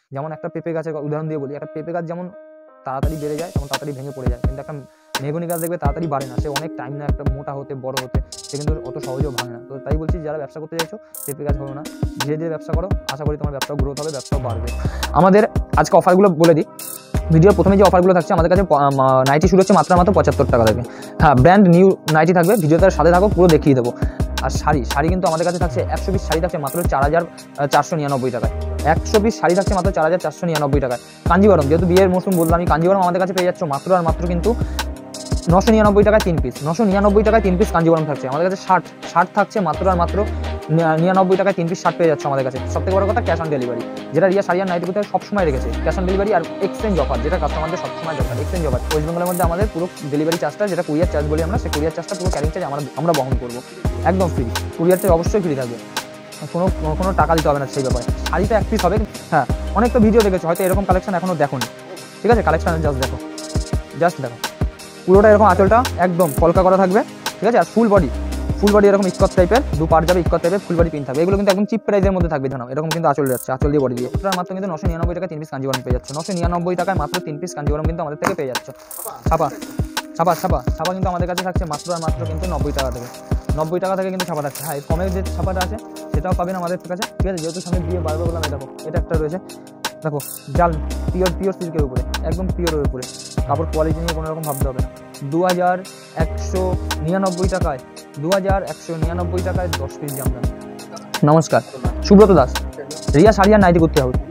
যেমন একটা পেঁপে গাছের উদাহরণ দিয়ে বলি, একটা পেঁপে গাছ যেমন তাড়াতাড়ি বেড়ে যায় তেমন তাড়াতাড়ি ভেঙে পড়ে যায়, কিন্তু একটা মেহগনি গাছ দেখবে তাড়াতাড়ি বাড়ে না, সে অনেক টাইম নেয় একটা মোটা হতে বড় হতে, সে কিন্তু অত সহজেও ভাঙে না। তো তাই বলছি যারা ব্যবসা করতে চাইছো পেঁপে গাছ হবে না, ধীরে ধীরে ব্যবসা করো, আশা করি তোমার ব্যবসা গ্রোথ হবে, ব্যবসাও বাড়বে। আমাদের আজকে অফারগুলো বলে দিই। ভিডিওর প্রথমে যে অফারগুলো থাকছে আমাদের কাছে নাইটি শুরু হচ্ছে মাত্র 75 টাকা থেকে। হ্যাঁ, ব্র্যান্ড নিউ নাইটি থাকবে, ভিডিওটার সাথে থাকো, পুরো দেখিয়ে দেবো। আর শাড়ি কিন্তু আমাদের কাছে থাকছে 100 পিস শাড়ি থাকছে মাত্র 4499 টাকায়। 100 পিস শাড়ি থাকছে মাত্র 4499 টাকায়। কাঞ্জিবরম, যেহেতু বিয়ের মৌসুম বললাম, আমি কাঞ্জিবরম আমাদের কাছে পেয়ে যাচ্ছ মাত্র আর মাত্র কিন্তু 999 টাকায় 3 পিস। 999 টাকায় 3 পিস কাঞ্জিবরম থাকছে আমাদের কাছে। শার্ট থাকছে মাত্র আর মাত্র 99 টাকায় 3 পিস শার্ট পেয়ে যাচ্ছে আমাদের কাছে। সবথেকে বড় কথা ক্যাশ অন ডেলিভারি, যেটা রিয়া শাড়ি আর নাইটি কোথায় সবসময় রেখেছে, ক্যাশ অন ডেলিভারি আর এক্সচেঞ্জ অফার, যেটা কাস্টমারদের সবসময় দরকার। এক্সচেঞ্জ অফার ওয়েস্ট বেঙ্গলের মধ্যে আমাদের পুরো ডেলিভারি চার্জটা, যেটা কুরিয়ার চার্জ বলি আমরা, সেই কুরিয়ার চার্জটা পুরো ক্যারিং চার্জ আমরা বহন করবো, একদম ফ্রি। কুরিয়ার চার্জ অবশ্যই ফ্রি থাকবে, কোনো টাকা দিতে হবে না সেই ব্যাপারে। শাড়িটা এক পিস হবে। হ্যাঁ, অনেক তো ভিডিও দেখেছো, হয়তো এরকম কালেকশন এখনও দেখোনি, ঠিক আছে? কালেকশন জাস্ট দেখো, পুরোটা এরকম আঁচলটা একদম কলকা করা থাকবে, ঠিক আছে? আর ফুল বডি এরকম স্কচ টাইপের, দু পার যাবে স্কচ টাইপের, ফুল বডি পিন থাকবে। এগুলো কিন্তু একদম চিপ প্রাইসের মধ্যে থাকবে, জানো এরকম কিন্তু আঁচল যাচ্ছে, আঁচল দিয়ে বডি দিয়ে। ওটার মাত্র কিন্তু 999 টাকায় 3 পিস কাঞ্জিবরম পেয়ে যাচ্ছে। 999 টাকায় মাত্র 3 পিস কাঞ্জিবরম কিন্তু আমাদের থেকে পেয়ে যাচ্ছে। ছাপা কিন্তু আমাদের কাছে থাকছে মাত্র আর মাত্র কিন্তু 90 টাকা থেকে। 90 টাকা থেকে কিন্তু ছাপা থাকছে। হ্যাঁ, কমের যে ছাপাটা আছে সেটাও পাবেন আমাদের কাছে, ঠিক আছে? যেহেতু সঙ্গে দিয়ে বারবার বললাম, দেখো এটা একটা রয়েছে, দেখো জাল পিওর সিল্কের উপরে, একদম পিওরের উপরে, কাপড় কোয়ালিটি নিয়ে কোনো রকম ভাবতে হবে না। 2199 টাকায় 2199 টাকায় 10 পিস জামদানি। নমস্কার, সুব্রত দাস, রিয়া শাড়ি আর নাইটি করতে হবে।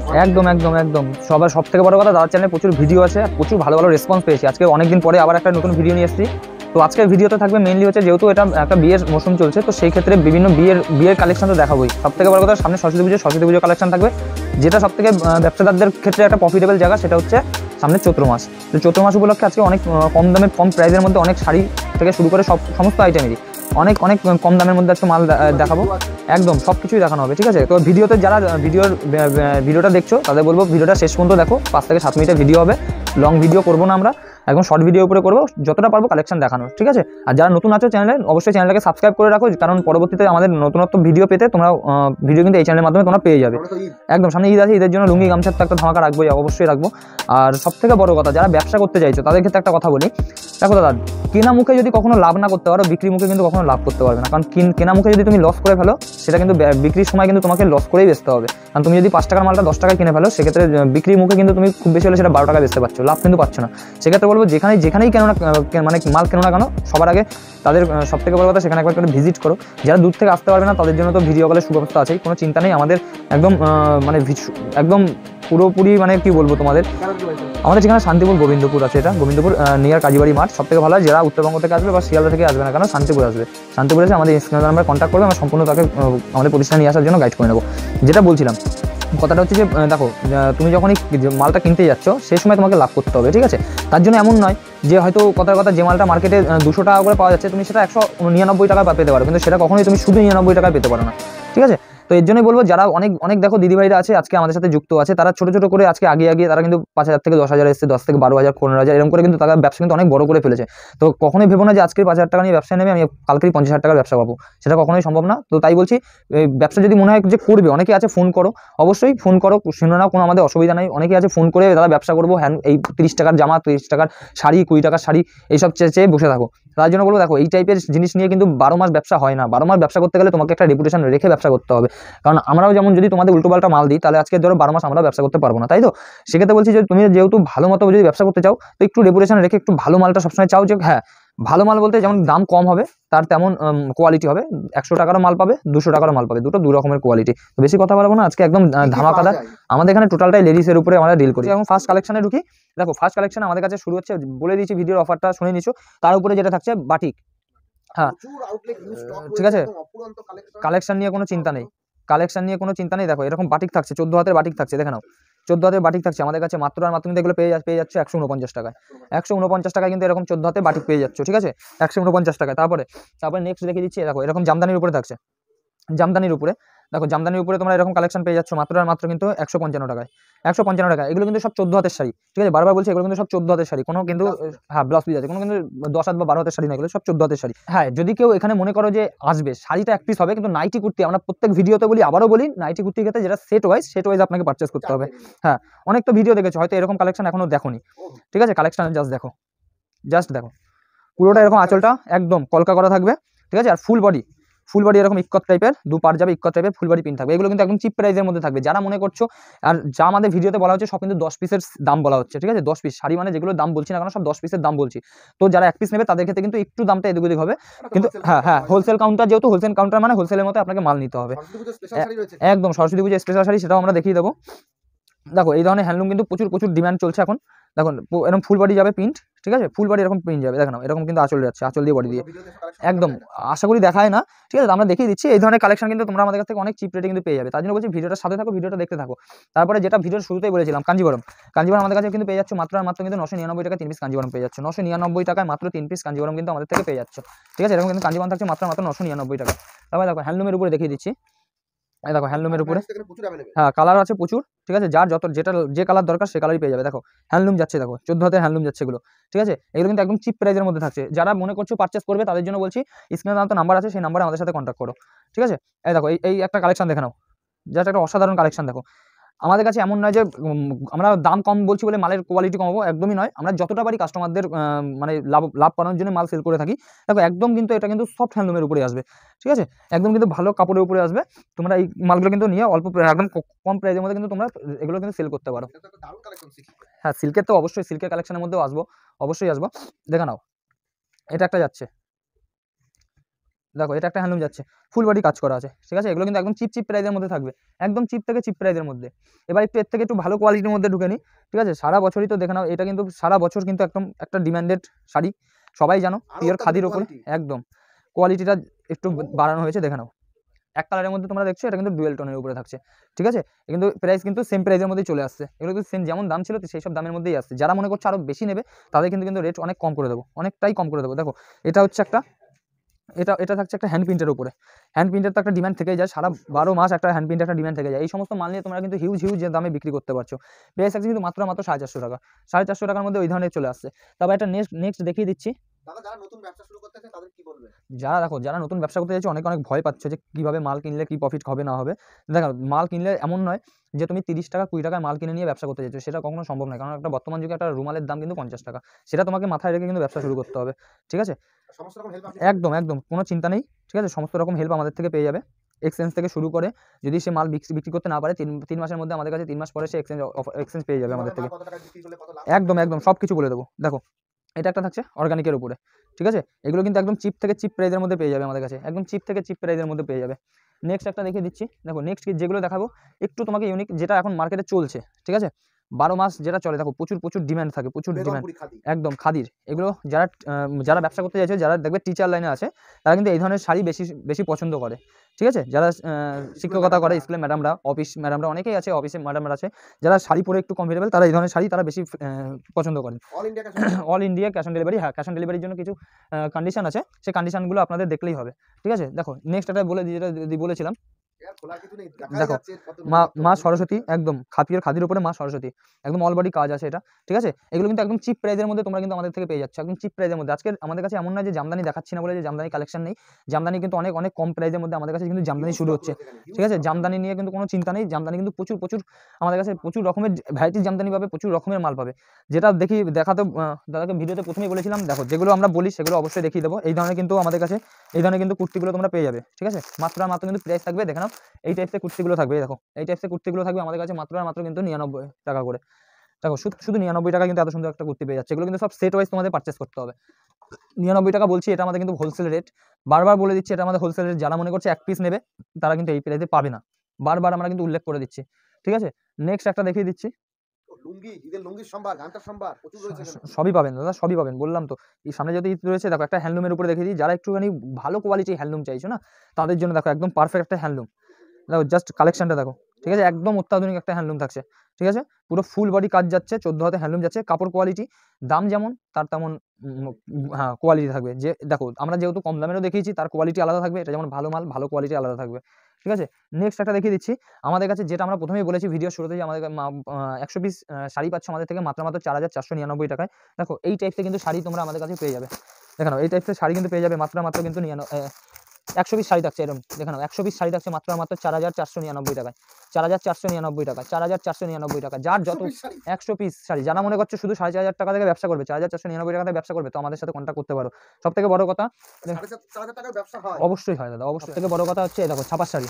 একদম সবার সব থেকে বড় কথা, দাদার চ্যানেলে প্রচুর ভিডিও আছে, প্রচুর ভালো রেসপন্স পেয়েছি। আজকে অনেকদিন পরে আবার একটা নতুন ভিডিও নিয়ে এসেছি। তো আজকের ভিডিওতে থাকবে মেনলি হচ্ছে, যেহেতু এটা একটা বিয়ের মৌসুম চলছে, তো সেই ক্ষেত্রে বিভিন্ন বিয়ের কালেকশন তো দেখাবোই। সব থেকে বড় কথা, সামনে সরস্বতী পুজো কালেকশন থাকবে, যেটা সব থেকে ব্যবসাদারদের ক্ষেত্রে একটা প্রফিটেবল জায়গা, সেটা হচ্ছে সামনে চৈত্র মাস। তো চৈত্র মাস উপলক্ষে আজকে অনেক কম প্রাইসের মধ্যে অনেক শাড়ি থেকে শুরু করে সমস্ত আইটেমেরই অনেক কম দামের মধ্যে আজকে মাল দেখাবো। একদম সব কিছুই দেখানো হবে, ঠিক আছে? তো ভিডিওতে যারা ভিডিওটা দেখছো তাদের বলবো ভিডিওটা শেষ পর্যন্ত দেখো। 5 থেকে 7 মিনিটের ভিডিও হবে, লং ভিডিও করবো না আমরা, একদম শর্ট ভিডিও উপরে করবো, যতটা পারবো কালেকশন দেখানোর, ঠিক আছে? আর যারা নতুন আছো চ্যানেলে, অবশ্যই চ্যানেলটাকে সাবস্ক্রাইব করে রাখো, কারণ পরবর্তীতে আমাদের নতুনত্ব ভিডিও পেতে তোমরা ভিডিও কিন্তু এই চ্যানেলের মাধ্যমে তোমরা পেয়ে যাবে। একদম সামনে ঈদ আছে, ঈদের জন্য লুঙ্গি গামছার তো একটা ধামাকা রাখবোই, অবশ্যই রাখবো। আর সব থেকে বড় কথা, যারা ব্যবসা করতে চাইছো তাদের ক্ষেত্রে একটা কথা বলি, দেখো দাদা, কেনা মুখে যদি কখনো লাভ না করতে পারো, বিক্রি মুখে কিন্তু কখনো লাভ করতে পারবে না। কারণ কেনা মুখে যদি তুমি লস করে ফেলো, সেটা কিন্তু বিক্রির সময় কিন্তু তোমাকে লস করেই বেচতে হবে। কারণ তুমি যদি 5 টাকার মালটা 10 টাকায় কিনে ফেলো, সেক্ষেত্রে বিক্রির মুখে কিন্তু তুমি খুব বেশি হলে সেটা 12 টাকা বেচতে পারছো, লাভ কিন্তু পাচ্ছ না। সেক্ষেত্রে বলবো, যেখানেই কেন না, মানে মাল কেন না কেন, সবার আগে তাদের সব থেকে বড় কথা, সেখানে একবার করে ভিজিট করো। যারা দূর থেকে আসতে পারবে না তাদের জন্য তো ভিডিও কলের সুব্যবস্থা আছেই, কোনো চিন্তা নেই। আমাদের একদম একদম পুরোপুরি, মানে কি বলবো তোমাদের, আমাদের যেখানে শান্তিপুর গোবিন্দপুর আছে, এটা গোবিন্দপুর নিয়ার কাজীবাড়ি মাঠ। সব থেকে ভালো হয় যারা উত্তরবঙ্গ থেকে আসবে বা শিয়ালদা থেকে আসবে না কেন, শান্তিপুর এসে আমাদের স্ক্রিনে নাম্বার কন্ট্যাক্ট করবে, আমরা সম্পূর্ণ তাকে আমাদের প্রতিষ্ঠানে নিয়ে আসার জন্য গাইড করে নেবো। যেটা বলছিলাম, কথাটা হচ্ছে যে দেখো, তুমি যখনই মালটা কিনতে যাচ্ছ সেই সময় তোমাকে লাভ করতে হবে, ঠিক আছে? তার জন্য এমন নয় যে হয়তো কথার কথা, যে মালটা মার্কেটে 200 টাকা করে পাওয়া যাচ্ছে, তুমি সেটা 199 টাকা পেতে পারো, কিন্তু সেটা কখনোই তুমি শুধু 99 টাকায় পেতে পারো না, ঠিক আছে? তো এর জন্যই বলবো, যারা অনেক দেখো দিদিভাইরা আছে আজকে আমাদের সাথে যুক্ত আছে, তারা ছোট করে আজকে আগে তারা কিন্তু 5,000 থেকে 10,000 এসছে, 10 থেকে 12,000, 15,000 এরকম করে কিন্তু তারা ব্যবসা কিন্তু অনেক বড় করে ফেলেছে। তো কখনোই ভেবো না যে আজকে 5,000 টাকা নিয়ে ব্যবসা নেবে, আমি কালকেই 50,000 টাকার ব্যবসা পাবো, সেটা কখনোই সম্ভব না। তো তাই বলছি, ব্যবসা যদি মনে হয় যে করবে, অনেকে আছে ফোন করো, অবশ্যই ফোন করো, শুনে নাও, কোনো আমাদের অসুবিধা নেই। অনেকে আছে ফোন করে, দাদা ব্যবসা করবো, হ্যাঁ এই 30 টাকার জামা, 30 টাকার শাড়ি, 20 টাকার শাড়ি, এইসব চেয়ে বসে থাকো। তার জন্য বলবো, দেখো এই টাইপের জিনিস নিয়ে কিন্তু 12 মাস ব্যবসা হয় না। 12 মাস ব্যবসা করতে গেলে তোমাকে একটা রেপুটেশন রেখে ব্যবসা করতে হবে। কারণ আমরাও যেমন যদি তোমাদের উল্টোপাল্টা মাল দিই, তাহলে আজকে ধরো 12 মাস আমরা ব্যবসা করতে পারবো না, তাই তো? সেক্ষেত্রে বলছি যে তুমি যেহেতু ভালো মতো যদি ব্যবসা করতে চাও, তো একটু রেপুটেশন রেখে একটু ভালো মালটা সবসময় চাও, যে হ্যাঁ ভালো মাল বলতে যেমন দাম কম হবে, তার তেমন কোয়ালিটি হবে। 100 টাকারও মাল পাবে, 200 টাকারও মাল পাবে, দুটো 2 রকমের কোয়ালিটি। তো বেশি কথা বলবো না, আজকে একদম ধামাকাদার। আমাদের এখানে টোটালটাই লেডিসের উপরে আমরা ডিল করি। এবং ফার্স্ট কালেকশনে ঢুকি। দেখো, ফার্স্ট কালেকশন আমাদের কাছে শুরু হচ্ছে, বলে দিয়েছি ভিডিওর অফারটা শুনে নিচ্ছ, তার উপরে যেটা থাকছে বাটিক। হ্যাঁ, ঠিক আছে, কালেকশন নিয়ে কোনো চিন্তা নেই। দেখো এরকম বাটিক থাকছে, 14 হাতের বাটিক থাকছে, দেখে নাও, 14 হাতের বাটিক থাকছে আমাদের কাছে মাত্র আর মাত্র, কিন্তু এগুলো পেয়ে যাচ্ছে 149 টাকায়। 149 টাকায় কিন্তু এরকম 14 হাতের বাটিক পেয়ে যাচ্ছ, ঠিক আছে? 149 টাকায়। তারপরে নেক্সট দেখে দিচ্ছি, দেখো এরকম জামদানির উপরে থাকছে, জামদানির উপরে তোমরা এরকম কালেকশন পেয়ে যাচ্ছ মাত্র আর মাত্র কিন্তু 155 টাকায়। 155 টাকা। এগুলো কিন্তু সব 14 হাতের শাড়ি, ঠিক আছে, বারবার বলছি এগুলো কিন্তু সব 14 হাতের শাড়ি, কোনো কিন্তু হ্যাঁ ব্লাউজ পিস আছে, কোনো কিন্তু 10 হাত বা 12 হাতের শাড়ি না, এগুলো সব 14 হাতের শাড়ি। হ্যাঁ, যদি কেউ এখানে মনে করো যে আসবে, শাড়িটা এক পিস হবে, কিন্তু নাইটি কুর্তি আমরা প্রত্যেক ভিডিওতে বলি, আবারও বলি, নাইটি কুর্তির ক্ষেত্রে যেটা সেট ওয়াইজ আপনাকে পারচেস করতে হবে। হ্যাঁ, অনেক তো ভিডিও দেখেছো, হয়তো এরকম কালেকশন এখনো দেখোনি, ঠিক আছে, কালেকশন জাস্ট দেখো পুরোটা এরকম, আঁচলটা একদম কলকা করা থাকবে, ঠিক আছে, আর ফুল বডি এরকম ইক্কত টাইপের, দু পার যাবে ইক্কত টাইপের ফুল বডি পিন থাকবে। এগুলো কিন্তু একদম চিপ প্রাইসের মধ্যে থাকবে। যারা মনে করছো, আর যা আমাদের ভিডিওতে বলা হচ্ছে সব কিন্তু 10 পিসের দাম বলা হচ্ছে, ঠিক আছে, 10 পিস শাড়ি মানে যেগুলো দাম বলছি না কারণ সব 10 পিসের দাম বলছি। তো যারা এক পিস নেবে তাদের ক্ষেত্রে কিন্তু একটু দামটা এদিক ওদিক হবে, কিন্তু হ্যাঁ হোলসেল কাউন্টার, যেহেতু হোলসেল কাউন্টার মানে হোলসেলের মতো আপনাকে মাল নিতে হবে। একদম সরস্বতী পুজো স্পেশাল শাড়ি, সেটাও আমরা দেখিয়ে দেবো। দেখো এই ধরনের হ্যান্ডলুম কিন্তু প্রচুর ডিমান্ড চলছে এখন। দেখুন এরকম ফুল বডি যাবে প্রিন্ট, ঠিক আছে, ফুল বডি এরকম প্রিন্ট যাবে, দেখো না এরকম কিন্তু আঁচল যাচ্ছে, আঁচল দিয়ে বডি দিয়ে একদম, আশা করি দেখায় না, ঠিক আছে, আমরা দেখিয়ে দিচ্ছি। এই ধরনের কালেকশন কিন্তু তোমরা আমাদের কাছ থেকে অনেক চিপ রেটে কিন্তু পেয়ে যাবে। তার জন্য বলছি ভিডিওটার সাথে থাকো, ভিডিওটা দেখতে থাকো। তারপরে যেটা ভিডিওর শুরুতেই বলেছিলাম, কাঞ্জিবরম আমাদের কাছে কিন্তু পেয়ে যাচ্ছে মাত্র কিন্তু 999 টাকায় 3 পিস কাঞ্জিবরম পেয়ে যাচ্ছে, 999 টাকায় মাত্র 3 পিস কাঞ্জিবরম কিন্তু আমাদের থেকে পেয়ে যাচ্ছে, ঠিক আছে, এরকম কিন্তু কাঞ্জিবরম থাকছে মাত্র 999 টাকা। তারপরে দেখো হ্যান্ডলুমের উপরে দেখিয়ে দিচ্ছি, এই দেখো হ্যান্ডলুমের উপরে, হ্যাঁ কালার আছে প্রচুর, ঠিক আছে, যার যে কালার দরকার সে কালারই পেয়ে যাবে। দেখো হ্যান্ডলুম যাচ্ছে, দেখো 14 হাতের হ্যান্ডলুম যাচ্ছে এগুলো, ঠিক আছে, এগুলো কিন্তু একদম চিপ প্রাইসের মধ্যে থাকছে। যারা মনে করছো পারচেস করবে তাদের জন্য বলছি, স্ক্রিনে তো নাম্বার আছে, সেই নাম্বারে আমাদের সাথে কন্ট্যাক্ট করো, ঠিক আছে। এই দেখো এই একটা কালেকশন দেখে নাও, জাস্ট একটা অসাধারণ কালেকশন। দেখো আমাদের কাছে এমন নয় যে আমরা দাম কম বলছি বলে মালের কোয়ালিটি কমাবো, একদমই নয়, আমরা যতটা পারি কাস্টমারদের মানে লাভ করানোর জন্য মাল সেল করে থাকি। দেখো একদম কিন্তু এটা কিন্তু সফট হ্যান্ডলুমের উপরে আসবে, ঠিক আছে, একদম কিন্তু ভালো কাপড়ের উপরে আসবে। তোমরা এই মালগুলো কিন্তু নিয়ে অল্প একদম কম প্রাইসের মধ্যে কিন্তু তোমরা এগুলো কিন্তু সেল করতে পারো। হ্যাঁ সিল্কের তো অবশ্যই, সিল্কের কালেকশনের মধ্যেও অবশ্যই আসবো। দেখে নাও এটা একটা যাচ্ছে, দেখো এটা একটা হ্যান্ডলুম যাচ্ছে, ফুল বডি কাজ করা আছে, ঠিক আছে, এগুলো কিন্তু একদম চিপ প্রাইসের মধ্যে থাকবে, একদম চিপ থেকে চিপ প্রাইসের মধ্যে। এবার একটু এর থেকে একটু ভালো কোয়ালিটির মধ্যে ঢুকে নিই, ঠিক আছে, সারা বছরই তো দেখে নাও, এটা কিন্তু সারা বছর কিন্তু একদম একটা ডিমান্ডেড শাড়ি, সবাই জানো, পিওর খাদির উপরে একদম কোয়ালিটিটা একটু বাড়ানো হয়েছে, দেখে নাও এক কালারের মধ্যে তোমরা দেখছো, এটা কিন্তু ডুয়েল টোনের উপরে থাকছে, ঠিক আছে, কিন্তু প্রাইস কিন্তু সেম প্রাইসের মধ্যেই চলে আসছে, এগুলো কিন্তু সেম যেমন দাম ছিল সেই সব দামের মধ্যেই আসছে। যারা মনে করছে আরো বেশি নেবে তাদের কিন্তু রেট অনেক কম করে দেবো, অনেকটাই কম করে দেবো। দেখো এটা হচ্ছে একটা, এটা থাকছে একটা হ্যান্ড প্রিন্টের উপরে, হ্যান্ড প্রিন্টের তো একটা ডিমান্ড থেকেই যায়, সারা 12 মাস একটা হ্যান্ড প্রিন্টের একটা ডিমান্ড থেকে যায়। এই সমস্ত মাল নিয়ে তোমরা কিন্তু হিউজ যে দামে বিক্রি করতে পারছো। প্রাইস আছে কিন্তু মাত্র 450 টাকা, 450 টাকার মধ্যে ওই ধরনের চলে আসছে। তবে একটা নেক্সট দেখিয়ে দিচ্ছি, যারা দেখো যারা নতুন ব্যবসা করতে চাইছো, অনেক ভয় পাচ্ছে যে কিভাবে মাল কিনলে কি প্রফিট হবে না হবে। দেখো মাল কিনলে এমন নয় যে তুমি 30 টাকা 20 টাকায় মাল কিনে নিয়ে ব্যবসা করতে চাইছো, সেটা কখনো সম্ভব নয়, কারণ একটা বর্তমান যুগে একটা রুমালের দাম কিন্তু 50 টাকা, সেটা তোমাকে মাথায় রেখে কিন্তু ব্যবসা শুরু করতে হবে, ঠিক আছে, একদম কোনো চিন্তা নেই, ঠিক আছে, সমস্ত রকম হেল্প আমাদের থেকে পেয়ে যাবে। এক্সচেঞ্জ থেকে শুরু করে, যদি সে মাল বিক্রি করতে না পারে 3 মাসের মধ্যে আমাদের কাছে, 3 মাস পরে সে এক্সচেঞ্জ পেয়ে যাবে আমাদের থেকে, একদম সব কিছু বলে দেবো। দেখো এটা একটা থাকছে অর্গানিকের উপরে, ঠিক আছে, এগুলো কিন্তু একদম চিপ থেকে চিপ প্রাইসের মধ্যে পেয়ে যাবে আমাদের কাছে, একদম চিপ থেকে চিপ প্রাইসের মধ্যে পেয়ে যাবে। নেক্সট একটা দেখিয়ে দিচ্ছি, দেখো নেক্সট যেগুলো দেখাবো একটু তোমাকে ইউনিক, যেটা এখন মার্কেটে চলছে, ঠিক আছে, 12 মাস যেটা চলে, দেখো প্রচুর ডিমান্ড থাকে, প্রচুর ডিমান্ড, একদম খাদির। এগুলো যারা ব্যবসা করতে চাইছে, যারা দেখবে টিচার লাইনে আছে, তারা কিন্তু এই ধরনের শাড়ি বেশি পছন্দ করে, ঠিক আছে, যারা শিক্ষকতা করে স্কুলে ম্যাডামরা, অফিস ম্যাডামরা অনেকেই আছে, অফিসে ম্যাডামরা আছে, যারা শাড়ি পরে একটু কমফোর্টেবল, তারা এই ধরনের শাড়ি তারা বেশি পছন্দ করেন। All India cash on delivery, হ্যাঁ ক্যাশ অন ডেলিভারির জন্য কিছু কন্ডিশন আছে, সেই কন্ডিশনগুলো আপনাদের দেখলেই হবে, ঠিক আছে। দেখো নেক্সট একটা যেটা বলেছিলাম, দেখো মা সরস্বতী, একদম খাদির উপরে মা সরস্বতী, একদম অল বডি কাজ আছে এটা, ঠিক আছে, এগুলো কিন্তু একদম চিপ প্রাইসের মধ্যে তোমরা কিন্তু আমাদের থেকে পেয়ে যাচ্ছ, একদম চিপ প্রাইসের মধ্যে। আজকে আমাদের কাছে এমন নয় যে জামদানি দেখাচ্ছি না বলে যে জামদানি কালেকশন নেই, জামদানি কিন্তু অনেক কম প্রাইসের মধ্যে আমাদের কাছে কিন্তু জামদানি শুরু হচ্ছে, ঠিক আছে, জামদানি নিয়ে কিন্তু কোনো চিন্তা নেই, জামদানি কিন্তু প্রচুর আমাদের কাছে প্রচুর রকমের ভ্যারাইটির জামদানি পাবে, প্রচুর রকমের মাল পাবে, যেটা দেখাতে দাদাকে ভিডিওতে প্রথমেই বলেছিলাম। দেখো যেগুলো আমরা বলি সেগুলো অবশ্যই দেখিয়ে দেবো। এই ধরনের কিন্তু আমাদের কাছে এই ধরনের কিন্তু কুর্তিগুলো তোমরা পেয়ে যাবে, ঠিক আছে, মাত্র কিন্তু প্রাইস থাকবে, দেখে নাও এই টাইপের কুর্তিগুলো থাকবে, দেখো এই টাইপের কুর্তিগুলো থাকবে আমাদের কাছে মাত্র কিন্তু 99 টাকা করে। দেখো শুধু 99 টাকা কিন্তু এত সুন্দর একটা কুর্তি পেয়ে যাচ্ছে। এগুলো কিন্তু সব সেট ওয়াইজ তোমাদের পারচেস করতে হবে। 99 টাকা বলছি, এটা আমাদের কিন্তু হোলসেল রেট, বারবার বলে দিচ্ছি এটা আমাদের হোলসেল রেট। যারা মনে করছে এক পিস নেবে তারা কিন্তু এই প্রাইসে পাবে না, বারবার আমরা কিন্তু উল্লেখ করে দিচ্ছি, ঠিক আছে। নেক্সট একটা দেখিয়ে দিচ্ছি, সবই পাবেন দাদা, সবই পাবেন, বললাম তো এই সামনে যদি ঈদ রয়েছে। দেখো একটা হ্যান্ডলুমের উপরে দেখিয়ে দিই, যারা একটুখানি ভালো কোয়ালিটি হ্যান্ডলুম চাইছো না তাদের জন্য দেখো একদম পারফেক্ট একটা হ্যান্ডলুম। দেখো জাস্ট কালেকশনটা দেখো, ঠিক আছে, একদম অত্যাধুনিক একটা হ্যান্ডলুম থাকছে, ঠিক আছে, পুরো ফুল বডি কাজ যাচ্ছে, 14 হাতে হ্যান্ডলুম যাচ্ছে, কাপড় কোয়ালিটি দাম যেমন তার তেমন হ্যাঁ কোয়ালিটি থাকবে। যে দেখো আমরা যেহেতু কম দামেরও দেখিয়েছি, তার কোয়ালিটি আলাদা থাকবে। এটা যেমন ভালো মাল, ভালো কোয়ালিটি আলাদা থাকবে, ঠিক আছে। নেক্সট একটা দেখিয়ে দিচ্ছি আমাদের কাছে, যেটা আমরা প্রথমেই বলেছি ভিডিও শুরুতে, যে আমাদের 100 পিস শাড়ি পাচ্ছ আমাদের থেকে মাত্র 4499 টাকায়। দেখো এই টাইপের কিন্তু শাড়ি তোমরা আমাদের কাছে পেয়ে যাবে। দেখো এই টাইপের শাড়ি কিন্তু পেয়ে যাবে মাত্র কিন্তু 100 পিস শাড়ি থাকছে এরকম। দেখো 100 পিস শাড়ি থাকছে মাত্র 4499 টাকায়, 4499 টাকা, 4499 টাকা। যার যত 100 পিস শাড়ি, যারা মনে করছে শুধু 4500 টাকা থেকে ব্যবসা করবে, 4499 টাকা থেকে ব্যবসা করবে, তো আমাদের সাথে কন্ট্যাক্ট করতে পারো। সব থেকে বড় কথা, 4500 টাকার ব্যবসা হয়? অবশ্যই হয় দাদা, অবশ্যই। থেকে বড় কথা হচ্ছে দেখো ছাপা শাড়ি,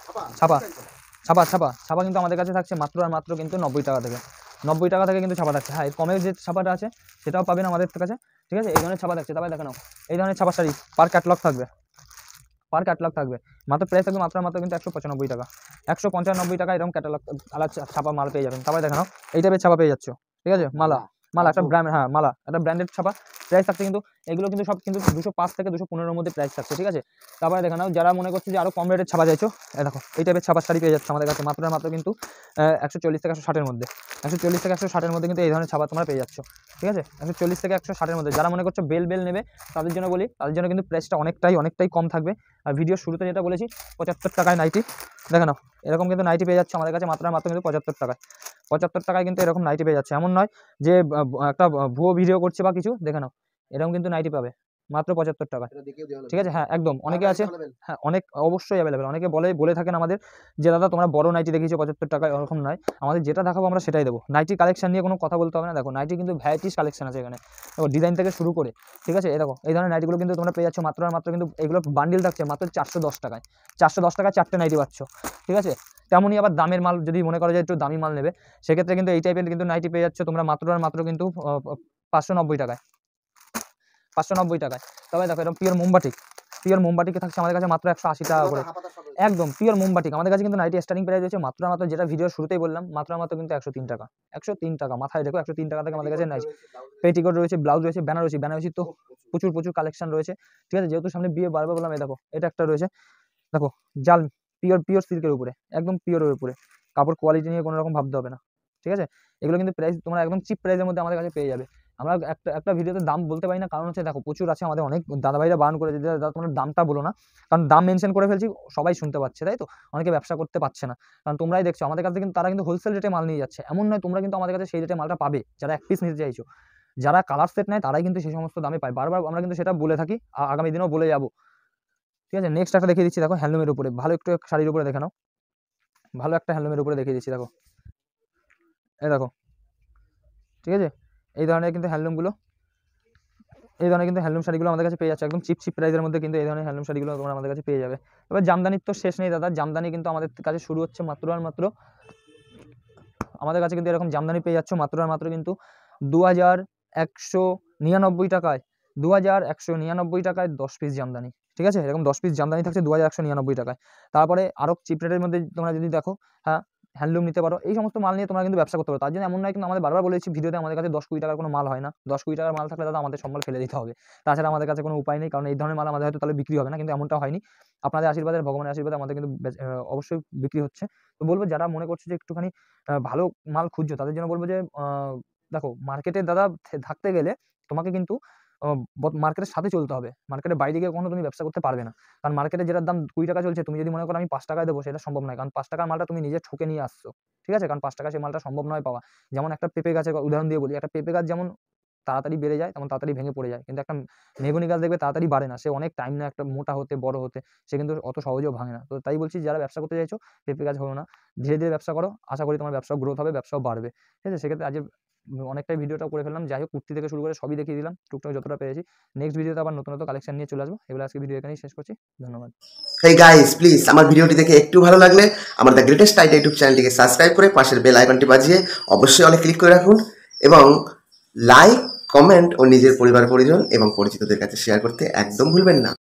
ছাপা কিন্তু আমাদের কাছে থাকছে মাত্র কিন্তু 90 টাকা থেকে, 90 টাকা থেকে কিন্তু ছাপা থাকছে। হ্যাঁ, কমের যে ছাপাটা আছে সেটাও পাবেন আমাদের কাছে, ঠিক আছে। এই ধরনের ছাপা থাকছে, তারপরে দেখো এই ধরনের ছাপা শাড়ি পার ক্যাটলগ থাকবে, মাত্র প্রাইস থাকবে মাত্র কিন্তু 195 টাকা, 195 টাকা। এরকম ক্যাটালগ আলাদা ছাপা মাল পেয়ে যাবেন। তারপরে দেখানো এই টাইপের ছাপা পেয়ে যাচ্ছ, ঠিক আছে। মালা একটা ব্র্যান্ড, হ্যাঁ মালা একটা ব্র্যান্ডেড ছাপা। প্রাইস থাকছে কিন্তু এগুলো কিন্তু সব কিন্তু 205 থেকে 215 মধ্যে প্রাইস থাকছে, ঠিক আছে। তারপরে দেখানো যারা মনে করছে যে আরো কম রেটের ছাপা চাইছো, দেখো এই টাইপের ছাপা শাড়ি পেয়ে যাচ্ছে আমাদের কাছে মাত্র কিন্তু 140 থেকে 160 মধ্যে, 140 থেকে 160 মধ্যে কিন্তু এই ধরনের ছাপা তোমরা পেয়ে যাচ্ছ, ঠিক আছে। 140 থেকে 160 মধ্যে যারা মনে করছো বেল নেবে, তাদের জন্য বলি, তাদের জন্য কিন্তু প্রাইসটা অনেকটাই কম থাকবে। আর ভিডিও শুরুতে যেটা বলেছি 75 টাকায় নাইটি, দেখে নাও এরকম কিন্তু নাইটি পেয়ে যাচ্ছে আমাদের কাছে মাত্র কিন্তু 75 টাকায়, 75 টাকায় কিন্তু এরকম নাইটি পেয়ে যাচ্ছে। এমন নয় যে একটা ভুয়ো ভিডিও করছে বা কিছু, দেখে নাও এরকম কিন্তু নাইটি পাবে মাত্র 75 টাকায়, ঠিক আছে। হ্যাঁ একদম, অনেকে আছে, হ্যাঁ অনেক অবশ্যই অ্যাভেলেবেল। অনেকে বলে থাকেন আমাদের যে দাদা তোমরা বড় নাইটি দেখিয়েছো 75 টাকায়, ওরকম নয়। আমাদের যেটা দেখাবো আমরা সেটাই দেবো। নাইটি কালেকশন নিয়ে কোনো কথা বলতে হবে না। দেখো নাইটি কিন্তু ভ্যারাইটিস কালেকশন আছে এখানে, দেখো ডিজাইন থেকে শুরু করে, ঠিক আছে। দেখো এই ধরনের নাইটিগুলো কিন্তু তোমরা পেয়ে যাচ্ছ মাত্র কিন্তু এগুলো বান্ডিল থাকছে মাত্র 410 টাকায়, 410 টাকায় 4টে নাইটি পাচ্ছ, ঠিক আছে। তেমনই আবার দামের মাল যদি মনে করো যে একটু দামি মাল নেবে, সেক্ষেত্রে কিন্তু এই টাইপের কিন্তু নাইটি পেয়ে যাচ্ছ তোমরা মাত্র কিন্তু 590 টাকায়, 590 টাকায়। তবে দেখো এরকম পিওর মোমবাটিক থাকছে আমাদের কাছে মাত্র 180 টাকা করে, একদম পিওর মোমবাটিক। আমাদের কাছে কিন্তু নাইটি স্টার্টিং প্রাইস রয়েছে মাত্র যেটা ভিডিও শুরুতেই বললাম, মাত্র কিন্তু 103 টাকা, 103 টাকা। মাথায় রেখো 103 টাকা থেকে আমাদের কাছে নাইটি, পেটিকোট রয়েছে, ব্লাউজ রয়েছে, বেনারসি তো প্রচুর কালেকশন রয়েছে, ঠিক আছে। যেহেতু সামনে বিয়ে বারবার বললাম, এই দেখো এটা একটা রয়েছে, দেখো জাল পিওর সিল্কের উপরে, একদম পিওরের উপরে, কাপড় কোয়ালিটি নিয়ে কোনো রকম ভাবতে হবে না, ঠিক আছে। এগুলো কিন্তু প্রাইস তোমরা একদম চিপ প্রাইসের মধ্যে আমাদের কাছে পেয়ে যাবে। আমরা একটা ভিডিওতে দাম বলতে পারি না, কারণ হচ্ছে দেখো প্রচুর আছে, আমাদের অনেক দাদাভাইরা বারণ করে যে দাদা তোমরা দামটা বলো না, কারণ দাম মেনশন করে ফেলছি, সবাই শুনতে পাচ্ছে, তাই তো অনেকে ব্যবসা করতে পারছে না। কারণ তোমরাই দেখছো আমাদের কাছে কিন্তু তারা কিন্তু হোলসেল রেটে মাল নিয়ে যাচ্ছে, এমন নয় তোমরা কিন্তু আমাদের কাছে সেই রেটে মালটা পাবে। যারা এক পিস নিতে চাইছো, যারা কালার সেট নেয়, তারাই কিন্তু সেই সমস্ত দামে পায়। বারবার আমরা কিন্তু সেটা বলে থাকি, আগামী দিনেও বলে যাবো, ঠিক আছে। নেক্সট একটা দেখিয়ে দিচ্ছি, দেখো হ্যান্ডলুমের উপরে ভালো একটু শাড়ির উপরে দেখে নাও, ভালো একটা হ্যান্ডলুমের উপরে দেখিয়ে দিচ্ছি, দেখো এই দেখো, ঠিক আছে। এই ধরনের কিন্তু হ্যান্ডলুম শাড়িগুলো আমাদের কাছে পেয়ে যাচ্ছে একদম চিপ প্রাইসের মধ্যে, কিন্তু এই ধরনের হ্যান্ডলুম শাড়িগুলো তোমরা আমাদের কাছে পেয়ে যাবে। তবে জামদানির তো শেষ নেই দাদা, জামদানি কিন্তু আমাদের কাছে শুরু হচ্ছে মাত্র আমাদের কাছে কিন্তু এরকম জামদানি পেয়ে যাচ্ছ মাত্র কিন্তু 2199 টাকায়, 2199 টাকায় 10 পিস জামদানি, ঠিক আছে। এরকম 10 পিস জামদানি থাকছে 2199 টাকায়। তারপরে আরও চিপ রেটের মধ্যে তোমরা যদি দেখো, হ্যাঁ হ্যান্ডলুম নিতে পারো, এই সমস্ত মাল নিয়ে তোমরা কিন্তু ব্যবসা করতে পারো। তার জন্য এমন নয় কিন্তু আমাদের বারবার বলেছি ভিডিওতে, আমাদের কাছে 10-20 টাকার কোনো মাল হয় না। 10-20 টাকার মাল থাকলে দাদা আমাদের সব মাল ফেলে দিতে হবে, তাছাড়া আমাদের কাছে কোনো উপায় নেই। কারণ এই ধরনের মাল আমাদের হয়তো তাহলে বিক্রি হবে না, কিন্তু এমনটা হয়নি। আপনাদের আশীর্বাদের, ভগবানের আশীর্বাদে আমাদের কিন্তু অবশ্যই বিক্রি হচ্ছে। তো বলবো যারা মনে করছে যে একটুখানি ভালো মাল খুঁজছো, তাদের জন্য বলবো যে দেখো মার্কেটে দাদা থাকতে গেলে তোমাকে কিন্তু মার্কেটের সাথে চলতে হবে। মার্কেটের বাইরে গিয়ে কখনো তুমি ব্যবসা করতে পারবে না, কারণ মার্কেটে যেটার দাম 20 টাকা চলছে, তুমি যদি মনে করো আমি 5 টাকায় দেবো, সেটা সম্ভব নয়। কারণ 5 টাকার মালটা তুমি নিজে ঠকে নিয়ে আসছো, ঠিক আছে। কারণ 5 টাকা সেই মালটা সম্ভব নয় পাওয়া। যেমন একটা পেঁপে গাছের উদাহরণ দিয়ে বলি, একটা পেঁপে গাছ যেমন তাড়াতাড়ি বেড়ে যায়, তেমন তাড়াতাড়ি ভেঙে পড়ে যায়। কিন্তু একটা মেহগনি গাছ দেখবে তাড়াতাড়ি বাড়ে না, সে অনেক টাইম নেয় একটা মোটা হতে, বড় হতে, সে কিন্তু অত সহজেও ভাঙে না। তো তাই বলছি যারা ব্যবসা করতে চাইছো, পেঁপে গাছ হলো না, ধীরে ধীরে ব্যবসা করো, আশা করি তোমার ব্যবসা গ্রোথ হবে, ব্যবসাও বাড়বে, ঠিক আছে। সেক্ষেত্রে আজ অনেকটাই ভিডিওটা করে ফেললাম। যাই হোক, কুর্তি থেকে শুরু করে সবই দেখিয়ে দিলাম টুকটাক যতটা পেরেছি। নেক্সট ভিডিওতে আবার নতুন কালেকশন নিয়ে চলে আসবো। এবার আজকে ভিডিও এখানেই শেষ করছি, ধন্যবাদ। হেই গাইস, প্লিজ আমার ভিডিওটি দেখে একটু ভালো লাগলে আমার দ্য গ্রেটেস্ট আইডিয়া ইউটিউব চ্যানেলটিকে সাবস্ক্রাইব করে পাশের বেল আইকনটি বাজিয়ে অবশ্যই অনেক ক্লিক করে রাখুন, এবং লাইক, কমেন্ট ও নিজের পরিবার পরিজন এবং পরিচিতদের কাছে শেয়ার করতে একদম ভুলবেন না।